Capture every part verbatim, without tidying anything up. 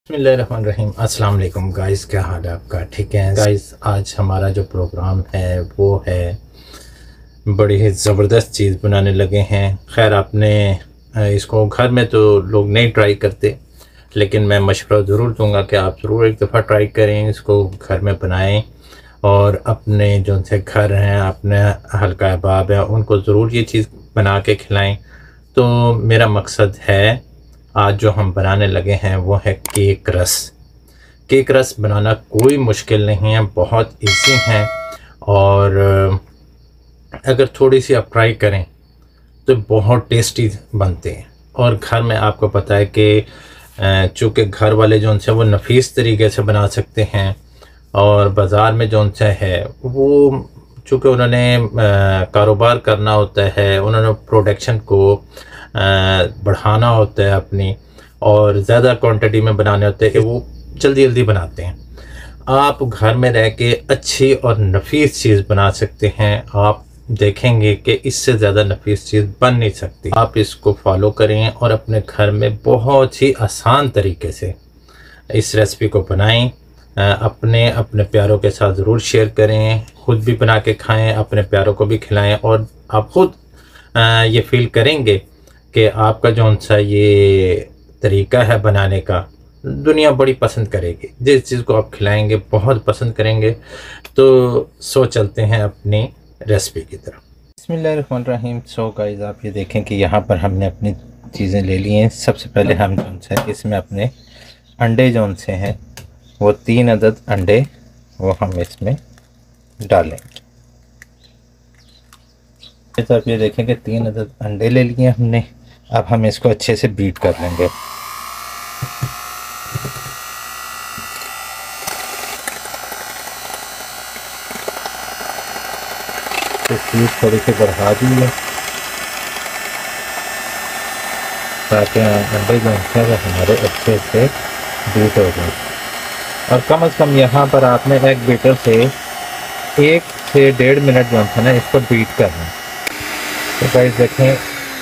बिस्मिल्लाहिर्रहमानिर्रहीम। अस्सलाम वालेकुम गाइस, क्या हाल है आपका? ठीक है गाइस, आज हमारा जो प्रोग्राम है वो है बड़ी ही ज़बरदस्त चीज़ बनाने लगे हैं। खैर आपने अ, इसको घर में तो लोग नहीं ट्राई करते, लेकिन मैं मशवरा ज़रूर दूंगा कि आप ज़रूर एक दफ़ा ट्राई करें, इसको घर में बनाएं और अपने जो से घर हैं, अपने हल्का अहबाब है, उनको ज़रूर ये चीज़ बना के खिलाएं। तो मेरा मकसद है, आज जो हम बनाने लगे हैं वो है केक रस। केक रस बनाना कोई मुश्किल नहीं है, बहुत इजी है। और अगर थोड़ी सी आप ट्राई करें तो बहुत टेस्टी बनते हैं। और घर में आपको पता है कि चूँकि घर वाले जो उनसे वो नफीस तरीके से बना सकते हैं, और बाज़ार में जो उनसे है वो चूँकि उन्होंने कारोबार करना होता है, उन्होंने प्रोडक्शन को बढ़ाना होता है अपनी, और ज़्यादा क्वांटिटी में बनाने होते हैं कि वो जल्दी जल्दी बनाते हैं। आप घर में रह के अच्छी और नफीस चीज़ बना सकते हैं। आप देखेंगे कि इससे ज़्यादा नफीस चीज़ बन नहीं सकती। आप इसको फॉलो करें और अपने घर में बहुत ही आसान तरीके से इस रेसिपी को बनाएं। अपने अपने प्यारों के साथ ज़रूर शेयर करें, ख़ुद भी बना के खाएं, अपने प्यारों को भी खिलाएं, और आप ख़ुद ये फील करेंगे कि आपका जो सा ये तरीका है बनाने का, दुनिया बड़ी पसंद करेगी। जिस चीज़ को आप खिलाएंगे बहुत पसंद करेंगे। तो सो चलते हैं अपनी रेसिपी की तरफ। बिस्मिल्लाहिर्रहमानिर्रहीम। सो गाइस, आप ये देखें कि यहाँ पर हमने अपनी चीज़ें ले ली हैं। सबसे पहले हम जो है इसमें अपने अंडे जो से हैं वो तीन अदद अंडे वो हम इसमें डालेंगे। तो आप ये देखें कि तीन अदद अंडे ले लिए हमने। अब हम इसको अच्छे से बीट कर लेंगे। तो स्पीड थोड़ी सी बढ़ा दी है ताकि अंडे जो है वो हमारे अच्छे से बीट हो जाए। और कम अज़ कम यहाँ पर आपने एग बीटर से एक से डेढ़ मिनट जो है ना इसको बीट करना। तो गाइस देखें,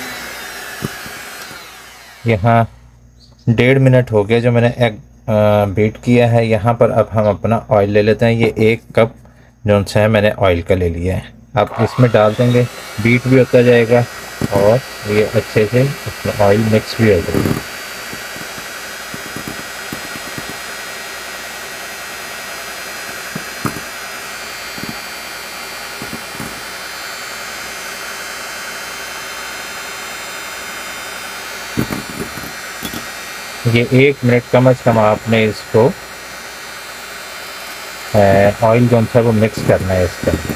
यहाँ डेढ़ मिनट हो गया जो मैंने एग बीट किया है। यहाँ पर अब हम अपना ऑयल ले लेते हैं। ये एक कप जो है मैंने ऑयल का ले लिया है। अब इसमें डाल देंगे, बीट भी होता जाएगा और ये अच्छे से इसमें ऑयल मिक्स भी हो जाएगा। ये एक मिनट कम अज़ कम आपने इसको ऑयल जो है वो मिक्स करना है इसके अंदर,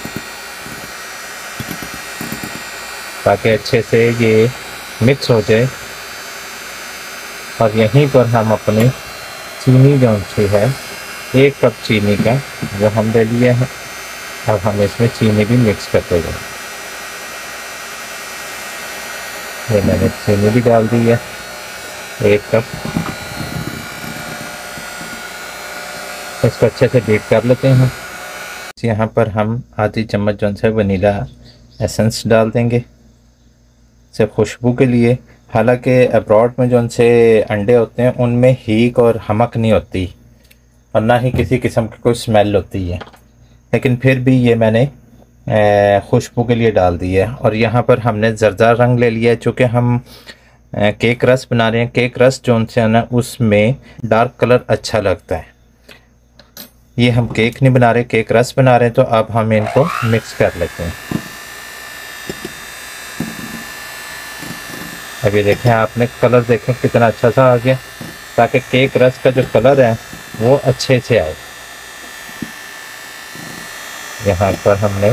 ताकि अच्छे से ये मिक्स हो जाए। और यहीं पर हम अपनी चीनी जो है एक कप चीनी का जो हम ले लिया है, अब हम इसमें चीनी भी मिक्स करते जाएं। ये मैंने चीनी भी डाल दी है एक कप। इसको अच्छे से बीट कर लेते हैं। यहाँ पर हम आधी चम्मच जो है वनीला एसेंस डाल देंगे से खुशबू के लिए। हालांकि अब्रॉड में जो से अंडे होते हैं उनमें हीक और हमक नहीं होती और ना ही किसी किस्म की कोई स्मेल होती है, लेकिन फिर भी ये मैंने खुशबू के लिए डाल दी है। और यहाँ पर हमने ज़रदा रंग ले लिया है, चूँकि हम केक रस बना रहे हैं। केक रस जो से है ना उसमें डार्क कलर अच्छा लगता है। ये हम केक नहीं बना रहे, केक रस बना रहे हैं। तो अब हम इनको मिक्स कर लेते हैं। अब ये देखें, आपने कलर देखें कितना अच्छा सा आ गया, ताकि केक रस का जो कलर है वो अच्छे से आए। यहाँ पर हमने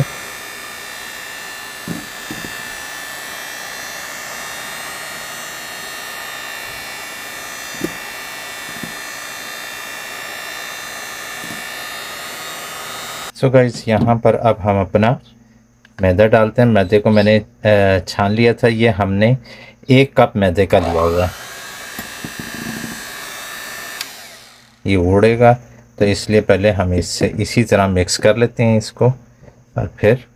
सो गाइस, यहाँ पर अब हम अपना मैदा डालते हैं। मैदे को मैंने छान लिया था। ये हमने एक कप मैदे का लिया हुआ है। ये उड़ेगा तो इसलिए पहले हम इससे इसी तरह मिक्स कर लेते हैं इसको, और फिर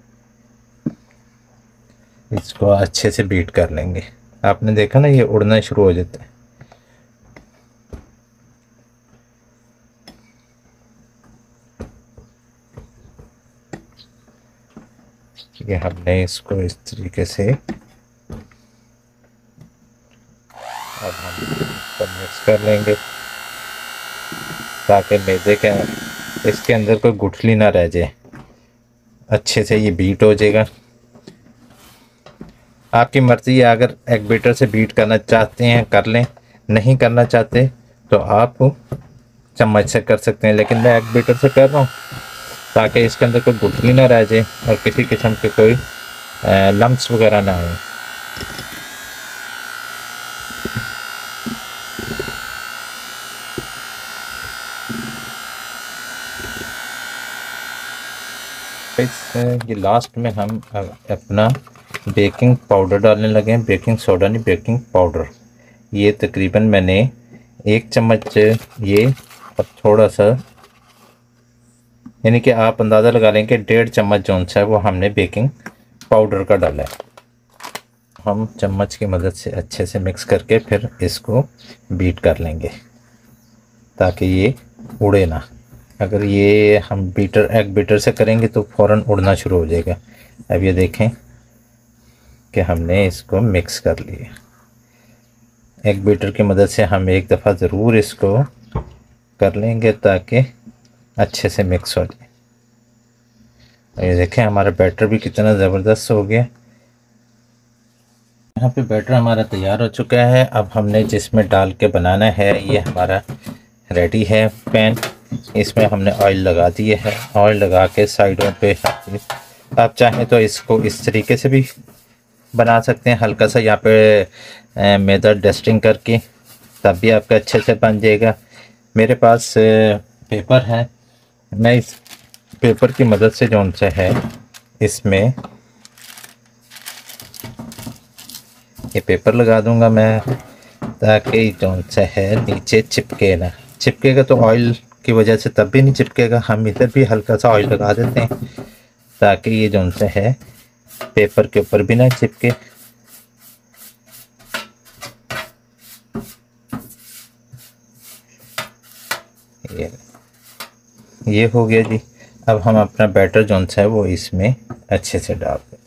इसको अच्छे से बीट कर लेंगे। आपने देखा ना, ये उड़ना शुरू हो जाता है। ये हमने इसको इस तरीके से अब हम इसको मिक्स कर लेंगे ताकि मैदे के इसके अंदर कोई गुठली ना रह जाए, अच्छे से ये बीट हो जाएगा। आपकी मर्ज़ी है, अगर एग बीटर से बीट करना चाहते हैं कर लें, नहीं करना चाहते तो आप चम्मच से कर सकते हैं, लेकिन मैं एग बीटर से कर रहा हूँ ताकि इसके अंदर कोई गुठली ना रह जाए और किसी किस्म के कोई लम्स वगैरह ना आए। ये लास्ट में हम अपना बेकिंग पाउडर डालने लगे हैं, बेकिंग सोडा नहीं बेकिंग पाउडर। ये तकरीबन मैंने एक चम्मच ये और थोड़ा सा, यानी कि आप अंदाज़ा लगा लें कि डेढ़ चम्मच जो सा है वो हमने बेकिंग पाउडर का डाला है। हम चम्मच की मदद से अच्छे से मिक्स करके फिर इसको बीट कर लेंगे ताकि ये उड़े ना। अगर ये हम बीटर एग बीटर से करेंगे तो फ़ौरन उड़ना शुरू हो जाएगा। अब ये देखें कि हमने इसको मिक्स कर लिया। एग बीटर की मदद से हम एक दफ़ा ज़रूर इसको कर लेंगे ताकि अच्छे से मिक्स हो जाए। ये देखें हमारा बैटर भी कितना ज़बरदस्त हो गया। यहाँ पे बैटर हमारा तैयार हो चुका है। अब हमने जिसमें डाल के बनाना है ये हमारा रेडी है पैन। इसमें हमने ऑयल लगा दिए है। ऑयल लगा के साइडों पे आप चाहें तो इसको इस तरीके से भी बना सकते हैं, हल्का सा यहाँ पे मैदा डस्टिंग करके, तब भी आपका अच्छे से बन जाएगा। मेरे पास पेपर है, मैं इस पेपर की मदद से जो सा है इसमें ये पेपर लगा दूंगा मैं ताकि जो सा है नीचे चिपके ना। चिपकेगा तो ऑयल की वजह से तब भी नहीं चिपकेगा। हम इधर भी हल्का सा ऑयल लगा देते हैं ताकि ये जो सा है पेपर के ऊपर भी ना चिपके। ये ये हो गया जी। अब हम अपना बैटर जो सा है वो इसमें अच्छे से डाल दें।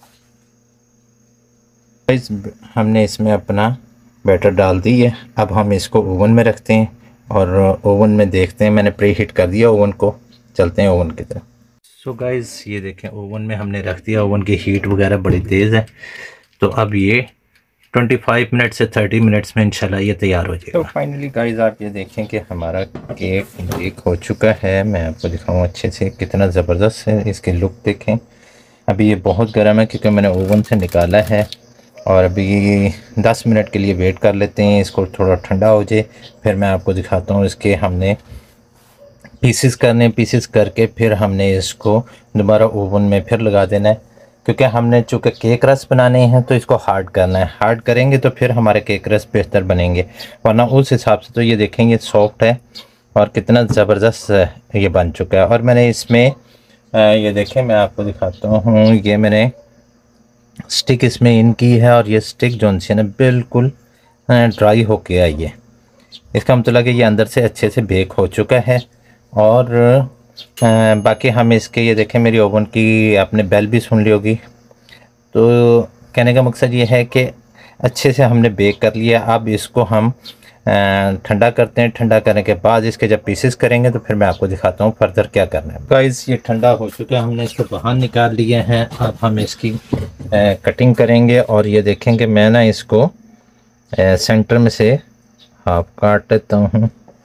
इस हमने इसमें अपना बैटर डाल दी है। अब हम इसको ओवन में रखते हैं और ओवन में देखते हैं। मैंने प्री हीट कर दिया ओवन को, चलते हैं ओवन की तरफ। सो गाइस ये देखें ओवन में हमने रख दिया। ओवन की हीट वगैरह बड़ी तेज़ है, तो अब ये पच्चीस मिनट से तीस मिनट्स में इंशाल्लाह ये तैयार हो जाएगा। तो फाइनली गाइस आप ये देखें कि हमारा केक बेक हो चुका है। मैं आपको दिखाऊँ अच्छे से कितना ज़बरदस्त है, इसकी लुक देखें। अभी ये बहुत गर्म है क्योंकि मैंने ओवन से निकाला है और अभी दस मिनट के लिए वेट कर लेते हैं, इसको थोड़ा ठंडा हो जाए, फिर मैं आपको दिखाता हूँ। इसके हमने पीसेस करने, पीसेस करके फिर हमने इसको दोबारा ओवन में फिर लगा देना है, क्योंकि हमने चूँकि केक रस बनाने हैं तो इसको हार्ड करना है। हार्ड करेंगे तो फिर हमारे केक रस बेहतर बनेंगे, वरना उस हिसाब से तो ये देखेंगे सॉफ्ट है और कितना ज़बरदस्त ये बन चुका है। और मैंने इसमें ये देखें, मैं आपको दिखाता हूँ, ये मैंने स्टिक इसमें इन की है और ये स्टिक जो है ना बिल्कुल ड्राई होके आई है। इसका मतलब कि ये अंदर से अच्छे से बेक हो चुका है। और बाकी हम इसके ये देखें, मेरी ओवन की आपने बेल भी सुन ली होगी। तो कहने का मकसद ये है कि अच्छे से हमने बेक कर लिया। अब इसको हम ठंडा करते हैं। ठंडा करने के बाद इसके जब पीसेस करेंगे तो फिर मैं आपको दिखाता हूँ फर्दर क्या करना है। गाइस ये ठंडा हो चुका है, हमने इसको बाहर निकाल लिया है। अब हम इसकी आ, कटिंग करेंगे और ये देखेंगे मैं ना इसको आ, सेंटर में से हाफ काट लेता हूँ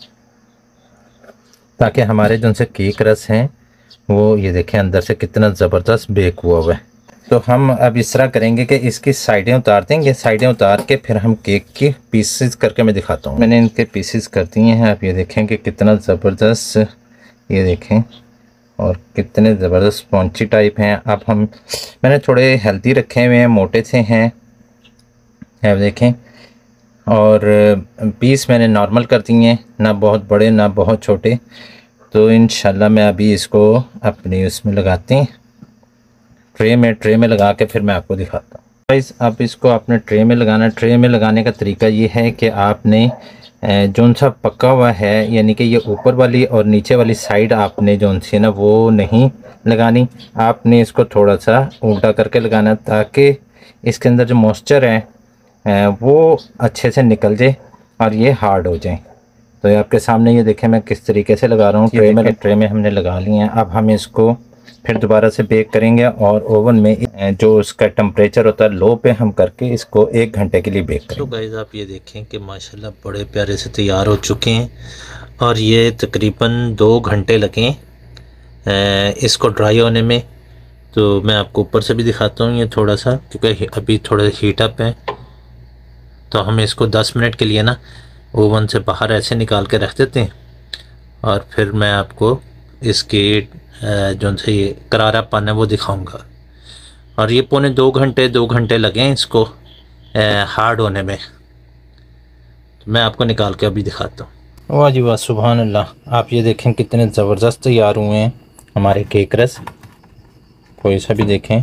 ताकि हमारे जो से केक रस हैं वो ये देखें अंदर से कितना ज़बरदस्त बेक हुआ हुआ है। तो हम अब इस तरह करेंगे कि इसकी साइडें उतार देंगे। साइडें उतार के फिर हम केक के पीसेस करके मैं दिखाता हूँ। मैंने इनके पीसेस कर दिए हैं। आप ये देखें कि कितना ज़बरदस्त, ये देखें, और कितने ज़बरदस्त स्पॉन्जी टाइप हैं। अब हम मैंने थोड़े हेल्दी रखे हुए हैं, मोटे से हैं, आप देखें। और पीस मैंने नॉर्मल कर दिए हैं, ना बहुत बड़े ना बहुत छोटे। तो इंशाल्लाह मैं अभी इसको अपनी उसमें लगाते हैं, ट्रे में ट्रे में लगा के फिर मैं आपको दिखाता हूँ। गाइस अब इसको आपने ट्रे में लगाना। ट्रे में लगाने का तरीका ये है कि आपने जोन सा पका हुआ है, यानी कि ये ऊपर वाली और नीचे वाली साइड आपने जोन सी ना वो नहीं लगानी, आपने इसको थोड़ा सा उल्टा करके लगाना ताकि इसके अंदर जो मॉइस्चर है वो अच्छे से निकल जाए और ये हार्ड हो जाए। तो ये आपके सामने ये देखें मैं किस तरीके से लगा रहा हूँ। ट्रे में ट्रे में हमने लगा लिए हैं। अब हम इसको फिर दोबारा से बेक करेंगे और ओवन में जो उसका टेम्परेचर होता है लो पे हम करके इसको एक घंटे के लिए बेक करेंगे। तो गाइस आप ये देखें कि माशाल्लाह बड़े प्यारे से तैयार हो चुके हैं और ये तकरीबन दो घंटे लगे इसको ड्राई होने में। तो मैं आपको ऊपर से भी दिखाता हूँ ये थोड़ा सा, क्योंकि अभी थोड़ा हीट अप है। तो हम इसको दस मिनट के लिए ना ओवन से बाहर ऐसे निकाल के रख देते हैं और फिर मैं आपको इसकी जो से ये करारापन है वो दिखाऊंगा। और ये पौने दो घंटे दो घंटे लगे इसको हार्ड होने में। तो मैं आपको निकाल के अभी दिखाता हूँ। वाह जी वाह, सुभान अल्लाह। आप ये देखें कितने ज़बरदस्त तैयार हुए हैं हमारे केक रस। कोई सा भी देखें,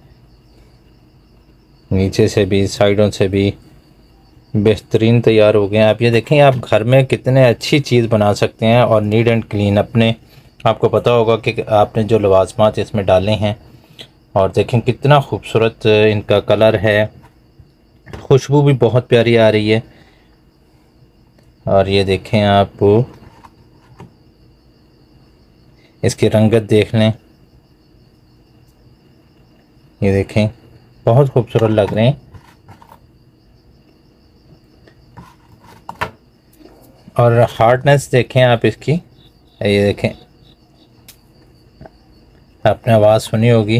नीचे से भी साइडों से भी बेहतरीन तैयार हो गए हैं। आप ये देखें आप घर में कितने अच्छी चीज़ बना सकते हैं और नीट एंड क्लीन। अपने आपको पता होगा कि आपने जो लवाजमात इसमें डाले हैं और देखें कितना खूबसूरत इनका कलर है, खुशबू भी बहुत प्यारी आ रही है। और ये देखें आप इसकी रंगत देख लें, ये देखें बहुत खूबसूरत लग रहे हैं। और हार्डनेस देखें आप इसकी, ये देखें आपने आवाज़ सुनी होगी।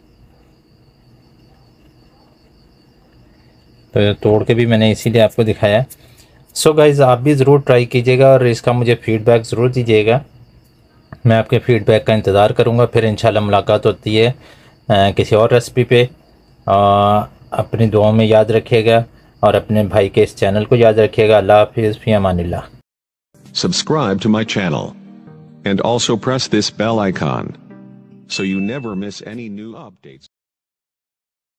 तो ये तोड़ के भी मैंने इसीलिए आपको दिखाया। सो गाइज़ आप भी ज़रूर ट्राई कीजिएगा और इसका मुझे फ़ीडबैक ज़रूर दीजिएगा। मैं आपके फ़ीडबैक का इंतज़ार करूँगा। फिर इंशाल्लाह मुलाकात होती है आ, किसी और रेसिपी पे। आ, अपनी दुआओं में याद रखिएगा और अपने भाई के इस चैनल को याद रखिएगा। अल्लाह हाफिज़, फ़ी अमानिल्लाह। Subscribe to my channel and also press this bell icon so you never miss any new updates.